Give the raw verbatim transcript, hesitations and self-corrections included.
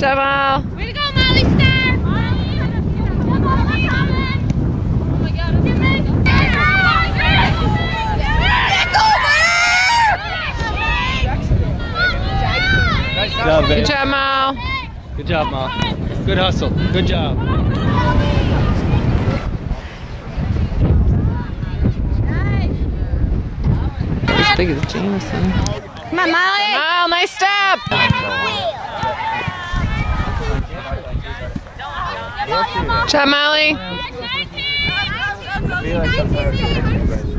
job, Mal. Way to go, Molly Star! Oh my God, I'm Nice job, baby. Good job, Mal. Good job, Mal. Good hustle. Good job. As big as Jameson. Come on, Molly! Mal, nice step! Good job, Molly. I feel like sometimes